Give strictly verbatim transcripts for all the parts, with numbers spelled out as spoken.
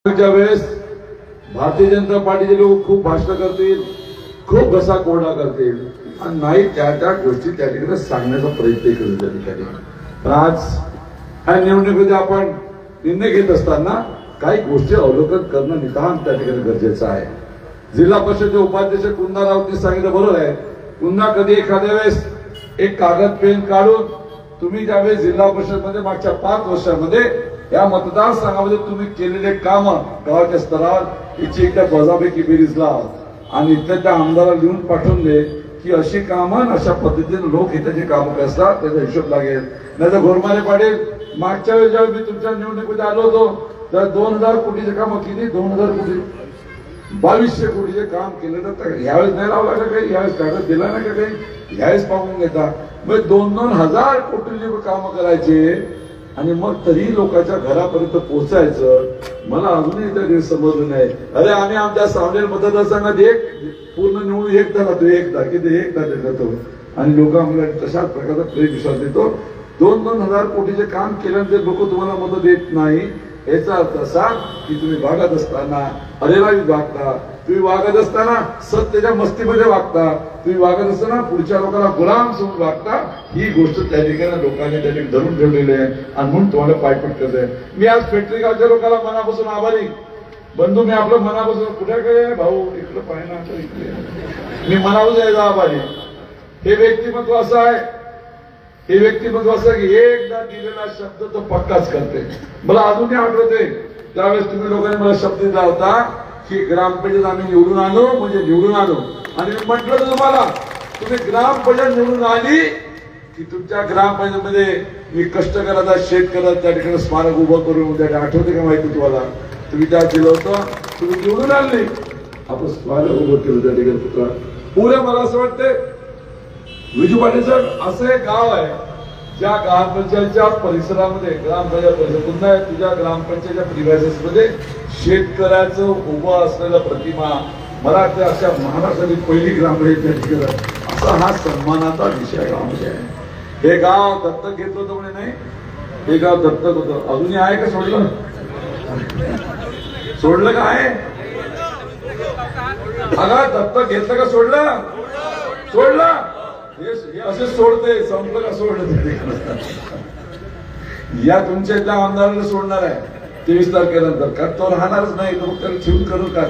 वेळेस भारतीय जनता पार्टीचे लोक खूप भाषण करतील, खूप घसा कोरडा करतील आणि नाही त्या त्या गोष्टी त्या ठिकाणी सांगण्याचा प्रयत्न करू त्या ठिकाणी. पण आज ह्या निवडणुकीमध्ये आपण निर्णय घेत असताना काही गोष्टी अवलोकन करणं नितांत त्या ठिकाणी गरजेचं आहे. जिल्हा परिषदेचे उपाध्यक्ष कुंदा राऊतनी सांगितलं बरोबर आहे. पुन्हा कधी एखाद्या वेळेस एक कागद पेन काढून तुम्ही ज्यावेळेस जिल्हा परिषद मध्ये मागच्या पाच वर्षामध्ये या मतदारसंघामध्ये तुम्ही केलेले काम गावाच्या स्तरावर याची एकदा बजापैकी बेरीज लावा आणि इथल्या त्या आमदाराला लिहून पाठवून दे की अशी कामं अशा पद्धतीने लोक इथे कामं करतात त्याचा हिशोब लागेल. नाही तर घोरमारे पाटील मागच्या वेळेस जेव्हा मी तुमच्या निवडणुकीमध्ये आलो होतो तर दोन हजार कोटीचे काम किती दोन हजार कोटी बावीसशे कोटीचे काम केलं तर यावेळेस नाही लावला का काही, यावेळेस कागद दिला ना का काही, यावेळेस पाहून घेता. मग दोन दोन हजार कोटीचे काम करायचे आणि मग तरी लोकांच्या घरापर्यंत पोहोचायचं. मला अजूनही त्या समजलं नाही. अरे आम्ही आमच्या सावनेर मतदारसंघात एक पूर्ण निवडून एकदा राहतो, एकदा किती एकदा जातो आणि लोक आम्हाला तशाच प्रकारचा प्रेम विश्वास देतो. दोन दोन हजार कोटीचे काम केल्यानंतर लोक तुम्हाला मदत देत नाही याचा अर्थ असा की तुम्ही वागत असताना अरेरावी वागता, तुम्ही वागत असताना सत्तेच्या मस्तीमध्ये वागता, तुम्ही वागत असताना पुढच्या लोकांना गुलाम समजून वागता. ही गोष्ट त्या ठिकाणी लोकांनी त्या ठिकाणी धरून ठेवलेली आहे आणि म्हणून तुम्हाला पायपीट करते. मी आज फेटरी गावच्या लोकांना मनापासून आभारी. बंधू मी आपलं मनापासून कुठे काय भाऊ इकडं पाहिजे इकडे मी मनापासून यायचा आभारी. हे व्यक्तिमत्व असं आहे, हे व्यक्तिमत्व असं की एकदा दिलेला शब्द तो पक्काच करते. मला अजूनही आठवते त्यावेळेस तुम्ही लोकांनी मला शब्द दिला होता की ग्रामपंचायत आम्ही निवडून आणू म्हणजे निवडून आणू आणि मी म्हटलं तुम्हाला तुम्ही ग्रामपंचायत निवडून आली की तुमच्या ग्रामपंचायतीमध्ये मी कष्टकऱ्याचा शेतकऱ्याचा त्या ठिकाणी स्मारक उभं करून त्या आठवते का माहिती तुम्हाला, तुम्ही त्या दिलं होतं, तुम्ही निवडून आणली, आपण स्मारक उभं केलं त्या ठिकाणी पुतळा. पुढे मला असं वाटतंय विजू पाटील साहेब असं एक गाव आहे ज्या ग्रामपंचायतच्या परिसरामध्ये ग्रामपंचायत परिसर पुन्हा तुझ्या ग्रामपंचायतच्या प्रिव्हायसेस मध्ये शेतकऱ्याचं उभं असलेलं प्रतिमा मला वाटतं अशा महाराष्ट्रातील पहिली ग्रामपंचायत असा हा सन्मानाचा विषय गावामध्ये आहे. हे गाव दत्तक घेतलं होतं म्हणे नाही, हे गाव दत्तक होतं. अजूनही आहे का सोडलं सोडलं का आहे अगं दत्तक घेतलं का सोडलं सोडलं हे असे सोडते संपलं का सोडलं. या तुमच्या इथल्या आमदाराला सोडणार आहे तेवीस तारखेनंतर कारण तो राहणारच नाही, तो त्याला ठेवून करून का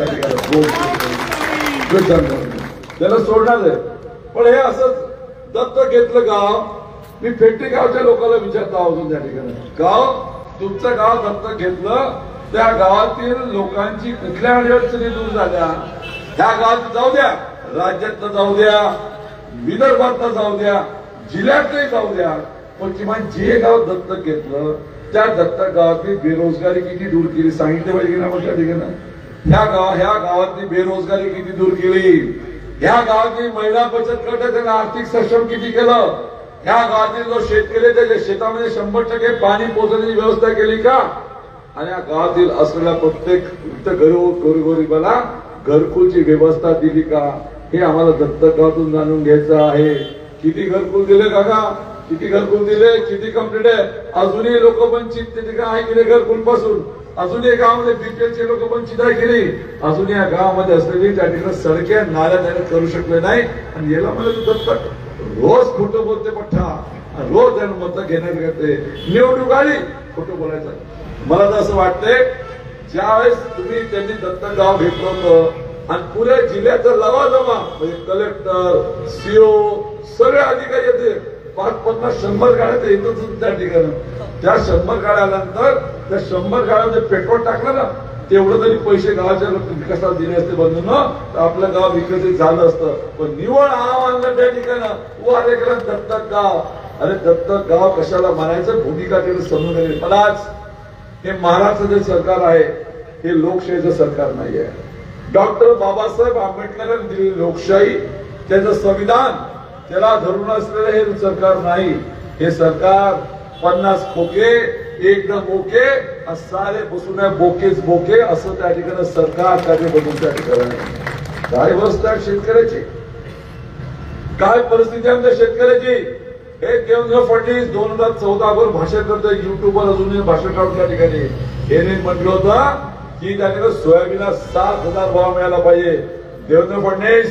त्याला सोडणार आहे. पण हे असं दत्तक घेतलं गाव. मी फेटरी गावच्या लोकांना विचारतो अजून त्या ठिकाणी गाव तुमचं गाव दत्तक घेतलं त्या गावातील लोकांची कुठल्या अडचणी दूर झाल्या, ह्या गावात जाऊ द्या, राज्यातनं जाऊ द्या, विदर्भातनं जाऊ द्या, जिल्ह्यातही जाऊ द्या, पण किमान जे गाव दत्तक घेतलं त्या दत्तक गावातली बेरोजगारी किती दूर केली सांगितलं पाहिजे की ना. त्या ठिकाणी ह्या गाव ह्या गावातली बेरोजगारी किती दूर केली, ह्या गावातली महिला बचत गट त्यांना आर्थिक सक्षम किती केलं, ह्या गावातील जो शेतकरी त्याच्या शेतामध्ये शंभर टक्के पाणी पोहोचण्याची व्यवस्था केली का, आणि या गावातील असलेल्या प्रत्येक गोरगरिबाला घरकुलची व्यवस्था दिली का, हे आम्हाला दत्तक गावातून जाणून घ्यायचं आहे. किती घरकुल दिले काका, किती घरकुल दिले, किती कंप्लीट आहे. अजूनही लोक वंचित आहे की घरकुल पासून, अजूनही गावामध्ये बीपीएलचे लोक वंचित आहे की नाही, अजूनही या गावामध्ये असलेली त्या ठिकाणी सडक्या नाल्या त्याने करू शकले नाही. आणि याला मला दत्तक रोज खोटं बोलते पठ्ठा, रोज त्यानं मत घेण्यात करते, निवडणूक आली खोटं बोलायचं. मला तर असं वाटतंय ज्यावेळेस तुम्ही त्यांनी दत्तक गाव घेतलं होतं आणि पुऱ्या जिल्ह्याचा लवाजमा म्हणजे कलेक्टर सीओ सगळे अधिकारी येते पाच पन्नास शंभर गाड्या येतच त्या ठिकाणी. त्या शंभर गाड्यानंतर त्या शंभर गाड्यामध्ये पेट्रोल टाकलं ना तेवढं तरी पैसे गावाच्या विकासाला दिले असते बंधून तर आपलं गाव विकसित झालं असतं. पण निवड आव्हान त्या ठिकाणी व अरे दत्तक गाव, अरे दत्तक गाव कशाला म्हणायचं भूमिका त्याने समजून गेली. पण आज हे महाराष्ट्र जे सरकार आहे हे लोकशाहीचं सरकार नाही आहे. डॉक्टर बाबासाहेब आंबेडकरांनी दिलेली लोकशाही त्याचं संविधान त्याला धरून असलेलं हे सरकार नाही. हे सरकार पन्नास खोके एकदम ओके सारे बसून बोकेच बोके असं त्या ठिकाणी सरकार कार्य बघून त्या ठिकाणी काय अवस्था शेतकऱ्याची, काय परिस्थिती आमच्या शेतकऱ्याची. हे देवेंद्र फडणवीस दोन हजार चौदा वर भाषण करतोय युट्यूबवर अजूनही भाषण काढून त्या ठिकाणी हे म्हटलं होतं की त्याने सोयाबीनला सात हजार भाव मिळाला पाहिजे. देवेंद्र फडणवीस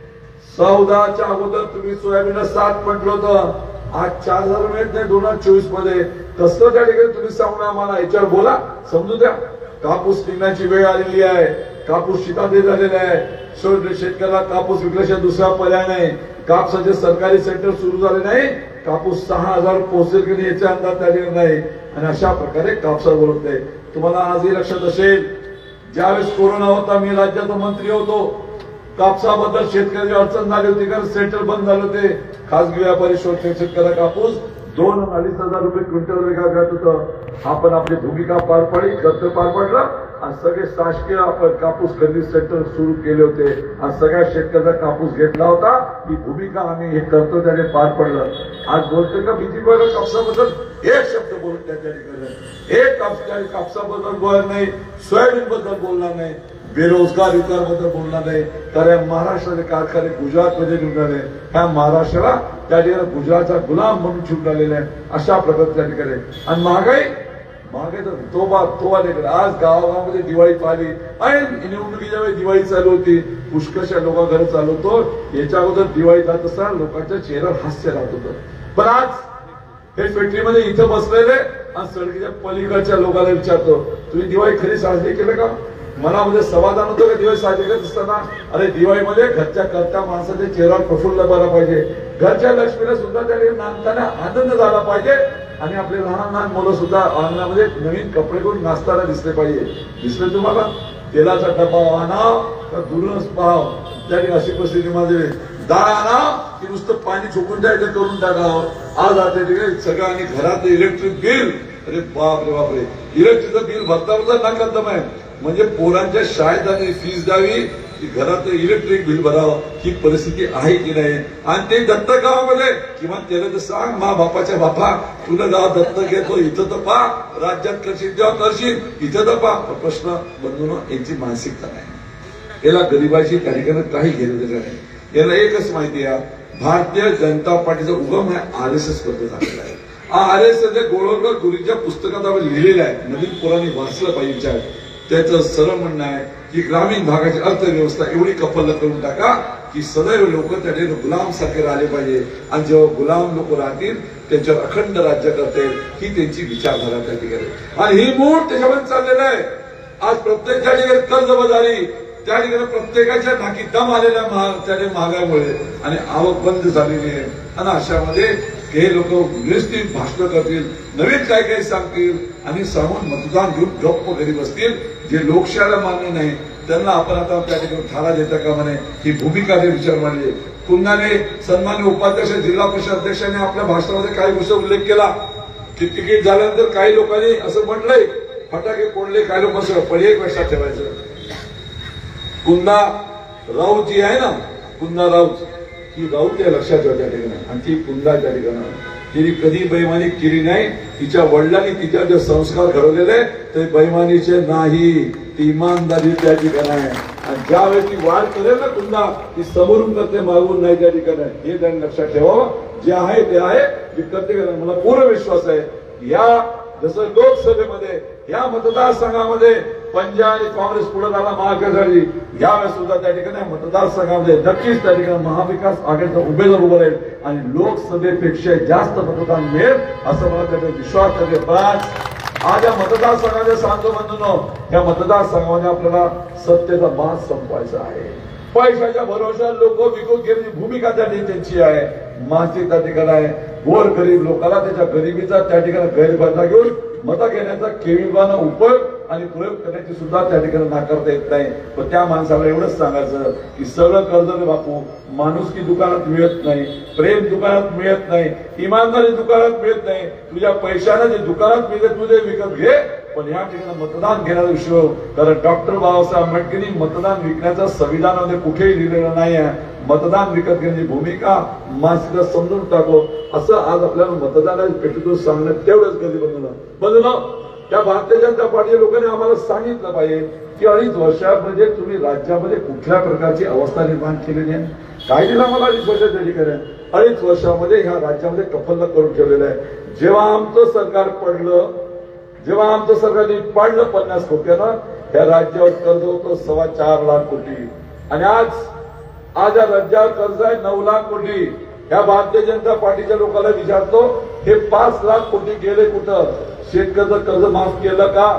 चौदाच्या अगोदर तुम्ही सोयाबीनला सात म्हटलं होतं, आज चार हजार मिळत नाही दोन हजार चोवीस मध्ये. कसं त्या ठिकाणी तुम्ही सांगू आम्हाला, याच्यावर बोला, समजू द्या. कापूस निघण्याची वेळ आलेली आहे, कापूस शितादे झालेला आहे. शेतकऱ्याला कापूस विकल्याशिवाय दुसरा पर्याय नाही. कापसाचे सरकारी सेंटर सुरू झाले नाही, कापूस सहा हजार पोहोचेल की नाही याचा अंदाज त्याला नाही. आणि अशा प्रकारे कापसावर बोलते. तुम्हाला आजही लक्षात असेल, ज्यावेळेस कोरोना होता मी राज्याचा मंत्री होतो, कापसाबद्दल शेतकऱ्याची अडचण झाली होती कारण सेंटर बंद झाले होते. खासगी व्यापारी शेतकऱ्या कापूस दोन अडीच हजार रुपये क्विंटल वेगळा घेत होतं. आपण आपली भूमिका पार पाडली, कर्तव्य पार पाडलं आणि सगळे शासकीय आपण कापूस खरेदी सेंटर सुरू केले होते आणि सगळ्या शेतकऱ्याचा कापूस घेतला होता. ही भूमिका आम्ही हे कर्तव्य त्याने पार पडलं. आज बोलतोय का बीजेपी कापसाबद्दल एक शब्द बोलत त्याच्या ठिकाणी एक कापसा कापसाबद्दल बोलणार नाही, सोयाबीन बद्दल बोलणार नाही, बेरोजगार युवकांबद्दल बोलणार नाही. तर या महाराष्ट्राचे कारखाने गुजरात मध्ये निघाले, ह्या महाराष्ट्राला त्या ठिकाणी गुजरातचा गुलाम म्हणून छूट आलेला आहे. अशा प्रकारे त्या ठिकाणी आणि महागाई महागाई तर तोबा तोबा लेकर. आज गावागावामध्ये दिवाळी पाहिली आणि निवडणुकीच्या वेळी दिवाळी चालू होती, पुष्कळशा लोक घर चालवतो. याच्या अगोदर दिवाळी जात असताना लोकांच्या चेहऱ्यावर हास्य राहत होतं. पण आज हे फॅक्टरीमध्ये इथं बसलेले आणि सडकीच्या पलीकडच्या लोकांना विचारतो, तुम्ही दिवाळी खरी साजरी केलं का? मनामध्ये समाधान होतं का दिवाळी साजरी करत असताना? अरे दिवाळीमध्ये घरच्या करता माणसाच्या चेहऱ्यावर प्रफुल्ल बरा पाहिजे, घरच्या लक्ष्मीला सुद्धा त्या नाचताना आनंद झाला पाहिजे आणि आपले लहान लहान मुलं सुद्धा अंगणामध्ये नवीन कपडे करून नाचताना दिसले पाहिजे. दिसले तुम्हाला? तेलाचा डबा आणा का दुरूनच पाव, त्याने अशी परिस्थिती मध्ये डाळ आणा की नुसतं पाणी झोपून द्यायचं करून टाकावं. आज आता सगळ्यांनी घरात इलेक्ट्रिक बिल, अरे बापरे बापरे, इलेक्ट्रिकचं बिल भरता भरता नाकादम आहे. म्हणजे पोरांच्या शाळेत आणि फीस द्यावी की घरात इलेक्ट्रिक बिल भरावं, ही परिस्थिती आहे की नाही? आणि ते दत्त गावामध्ये किंवा त्याला तर सांग, मा बापाच्या बापा तुला गाव दत्त घेतो, इथं तर पा राज्यात करशील जेव्हा करशील इथं तर पा. प्रश्न बंधून यांची मानसिकता नाही. याला गरिबाची त्या ठिकाणी काही घेणं देणं नाही. याला एकच माहिती आहे, भारतीय जनता पार्टीचा उगम आहे आर एस एस पद्धत झालेला आहे. आर एस एस गोळवलकर गुरुजीच्या पुस्तकात आपण लिहिलेलं आहे, नवीन पोरांनी वाचलं पाहिजे. त्याचं सरळ म्हणणं आहे की ग्रामीण भागाची अर्थव्यवस्था एवढी कफल करून टाका की सदैव लोक त्याने गुलाम सारखे राहिले पाहिजे आणि जेव्हा गुलाम लोक राहतील त्यांच्यावर अखंड राज्य करतील, ही त्यांची विचारधारा त्या ठिकाणी. आणि ही मूळ त्याच्यामध्ये चाललेलं आहे. आज प्रत्येक त्या ठिकाणी कर्जबाजारी, त्या ठिकाणी प्रत्येकाच्या नाकी दम आलेल्या त्याने महागाईमुळे आणि आवक बंद झालेली आहे. आणि अशामध्ये हे लोक व्यवस्थित भाषण करतील, नवीन काय काय सांगतील आणि सांगून मतदान घेऊन गप्प घरी बसतील. जे लोकशाहीला मान्य नाही त्यांना आपण आता त्या ठिकाणी थारा देता का म्हणे, ही भूमिका ते विचार मांडली. पुन्हाने सन्मान्य उपाध्यक्ष जिल्हा परिषद अध्यक्षांनी आपल्या भाषणामध्ये काही गोष्टी उल्लेख केला की तिकीट झाल्यानंतर काही लोकांनी असं म्हटलंय फटाके फोडले, काही लोक असं. पण एक लक्षात ठेवायचं, कुंदा राऊत जी आहे ना, कुंदा राऊत, ही राऊत या लक्षात ठेवा त्या ठिकाणी. आणि ती कुंदा त्या ठिकाणी तिने कधी बेईमानी केली नाही. तिच्या वडिलांनी तिच्या जे संस्कार घडवलेले ते बेईमानीचे नाही, ती इमानदारी त्या ठिकाणी आहे. आणि ज्यावेळी ती वाढ करेल ना कुंदा, ती समोरून करते, मागून नाही त्या ठिकाणी. हे त्यांनी लक्षात ठेवावं. जे आहे ते आहे, मी करते. मला पूर्ण विश्वास आहे या जसं लोकसभेमध्ये या मतदारसंघामध्ये पंजाब आणि काँग्रेस पुढे झाला महाविकासआघाडी, यावेळेस सुद्धा त्या ठिकाणी मतदारसंघामध्ये नक्कीच त्या ठिकाणी महाविकास आघाडीचा उमेदवार उभा राहील आणि लोकसभेपेक्षा जास्त मतदान मिळेल असं मला त्याचा विश्वास आहे. पण आज या मतदारसंघाचे सांगतो बंधूंनो, या मतदारसंघामध्ये आपल्याला सत्तेचा मास संपवायचा आहे. पैशाच्या भरोश्यावर लोक विकून घेण्याची भूमिका त्या त्यांची आहे. मानसिक त्या ठिकाणी आहे. गोर गरीब लोकांना त्याच्या गरिबीचा त्या ठिकाणी गैरफायदा घेऊन मतं घेण्याचा केविलवाना उपयोग आणि प्रयोग करण्याची सुद्धा त्या ठिकाणी नाकारता येत नाही. पण त्या माणसाला एवढंच सांगायचं की सगळं कर्ज रे बापू, माणुसकी दुकानात मिळत नाही, प्रेम दुकानात मिळत नाही, इमानदारी दुकानात मिळत नाही. तुझ्या पैशाने जे दुकानात मिळते तुझे विकत घे, पण या ठिकाणी मतदान घेण्याचा विषय. कारण डॉक्टर बाबासाहेब आंबेडकरांनी मतदान विकण्याचा संविधानामध्ये कुठेही लिहिलेलं नाही आहे. मतदान विकत घेण्याची भूमिका माणसाला समजून टाको असं आज आपल्याला मतदानाच्या पेटीतून सांगणं तेवढंच कधी बनवलं बदललं. त्या भारतीय जनता पार्टीच्या लोकांनी आम्हाला सांगितलं पाहिजे की अडीच वर्षामध्ये तुम्ही राज्यामध्ये कुठल्या प्रकारची अवस्था निर्माण केलेली आहे. काय दिला मला अडीच वर्षाच्या ठिकाणी, अडीच वर्षामध्ये ह्या राज्यामध्ये कफल्ल करून ठेवलेलं आहे. जेव्हा आमचं सरकार पडलं, जेव्हा आमचं सरकारने पाडलं पन्नास कोट्यानं, या राज्यावर कर्ज होतं सव्वा चार लाख कोटी आणि आज आज या राज्यावर कर्ज आहे नऊ लाख कोटी. या भारतीय जनता पार्टीच्या लोकांना विचारतो हे पाच लाख कोटी गेले कुठं? शेतकऱ्याचं कर्ज माफ केलं का?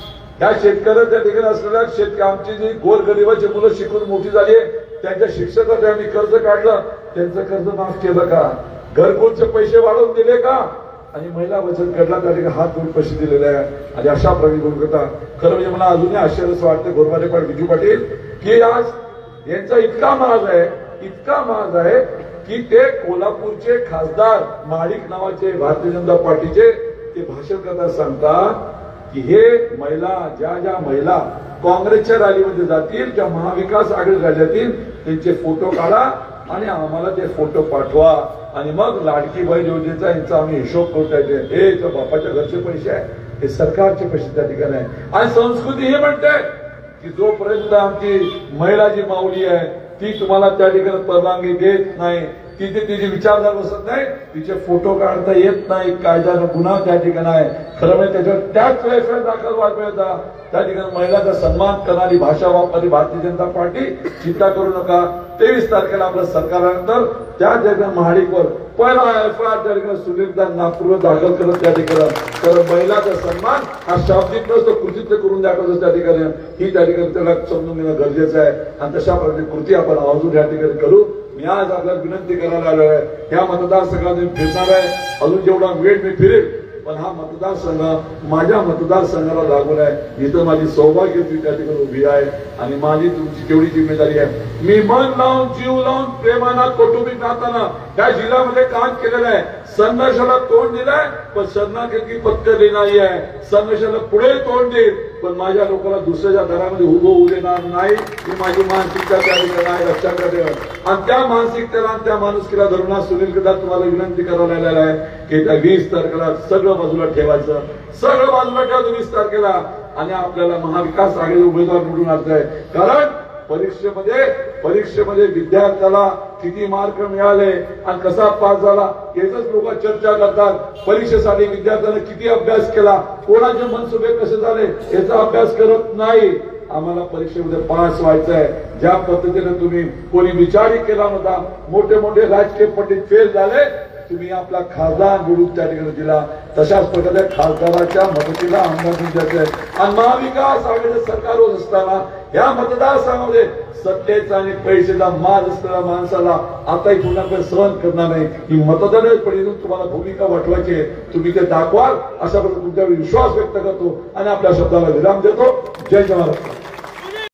या शेतकऱ्याच्या ठिकाणी असलेल्या शेतकरी आमची जी गोरगरिबाची मुलं शिकून मोठी झाली त्यांच्या शिक्षणासाठी आम्ही कर्ज काढलं, त्यांचं कर्ज माफ केलं का? घरकुलचे पैसे वाढवून दिले का? आणि महिला बचत गटला त्या ठिकाणी हात धुवून पैसे दिलेले आहे. आणि अशा प्रकारे करता खरं म्हणजे मला अजूनही आश्चर्य वाटतं गोरमाले पाटील विजू पाटील की आज यांचा इतका माज आहे इतका माज आहे की ते कोल्हापूरचे खासदार महाडिक नावाचे भारतीय जनता पार्टीचे ते भाषण करताना सांगतात की हे महिला ज्या ज्या महिला काँग्रेसच्या रॅलीमध्ये जातील ज्या महाविकास आघाडी जातील त्यांचे फोटो काढा आणि आम्हाला ते फोटो पाठवा आणि मग लाडकी बहीण योजनेचा यांचा आम्ही हिशोब करू. हे बापाच्या घरचे पैसे आहे हे सरकारचे पैसे त्या ठिकाणी आहे. आणि संस्कृती हे म्हणते की जोपर्यंत आमची महिला जी माऊली आहे ती तुम्हाला त्या ठिकाणी परवानगी देत नाही तिथे तिची विचारधारा बसत नाही तिचे फोटो काढता येत नाही कायद्यानं गुन्हा त्या ठिकाणी आहे. खरं म्हणजे त्याच्यावर त्याच वेळेस दाखल व्हायचा त्या ठिकाणी महिलांचा सन्मान करणारी भाषा वापरली भारतीय जनता पार्टी. चिंता करू नका तेवीस तारखेला आपलं सरकारनंतर त्या ठिकाणी महाडिकवर पहिला एफ आय आर त्या ठिकाणी सुनीलदा नागपूरवर दाखल करत त्या ठिकाणी कारण महिलाचा सन्मान हा शाब्दिक नसतो कृतीत करून दाखवतो त्या ठिकाणी ही त्या ठिकाणी त्याला समजून घेणं गरजेचं आहे आणि तशा प्रकारे कृती आपण अजून या ठिकाणी करू. मी आज आपल्याला विनंती करायला आलो आहे या मतदारसंघात मी फिरणार आहे अजून जेवढा वेळ मी फिरेल पण हा मतदारसंघ माझ्या मतदारसंघाला लागून आहे इथं माझी सौभाग्य त्या ठिकाणी उभी आहे आणि माझी तुमची केवढी जिम्मेदारी आहे. मी मन लावून जीव लावून प्रेमानं कौटुंबिक नाताना त्या जिल्ह्यामध्ये काम केलेलं आहे. संघर्षाला तोंड दिलंय पण शरणागती पत्करली नाही आहे. संघर्षाला पुढे तोंड देईल पण माझ्या लोकांना दुसऱ्याच्या दरामध्ये उभं होऊ देणार नाही ही माझी मानसिकता त्या ठिकाणी आहे लक्षात ठेवा. आणि त्या मानसिकतेला आणि त्या माणुसकीला धरून सुनील गदा तुम्हाला विनंती करायला आलेला आहे की त्या वीस तारखेला सगळं बाजूला ठेवायचं सगळं बाजूला ठेवायचं वीस तारखेला आणि आपल्याला महाविकास आघाडी उमेदवार निवडून आणताय. कारण परीक्षेमध्ये परीक्षेमध्ये विद्यार्थ्याला किती मार्क मिळाले आणि कसा पास झाला याच लोक चर्चा करतात. परीक्षेसाठी विद्यार्थ्याने किती अभ्यास केला कोणाचे मनसुबे कसे झाले याचा अभ्यास करत नाही. आम्हाला परीक्षेमध्ये पास व्हायचं आहे. ज्या पद्धतीने तुम्ही कोणी विचारही केला होता मोठे मोठे राजकीय पंडित फेल झाले तुम्ही आपला खासदार निवडून त्या ठिकाणी दिला तशाच प्रकारे खासदाराच्या मदतीला आमदार द्यायचं आहे. आणि महाविकास आघाडी सरकार होत असताना या मतदारसंघामध्ये सत्तेचा आणि पैशाचा माज असलेल्या माणसाला आताही पुन्हा सहन करणार नाही. ही मतदार तुम्हाला भूमिका वाटवायची तुम्ही ते दाखवाल अशा प्रकारे तुमच्यावर विश्वास व्यक्त करतो आणि आपल्या शब्दाला विराम देतो. जय जवाहर.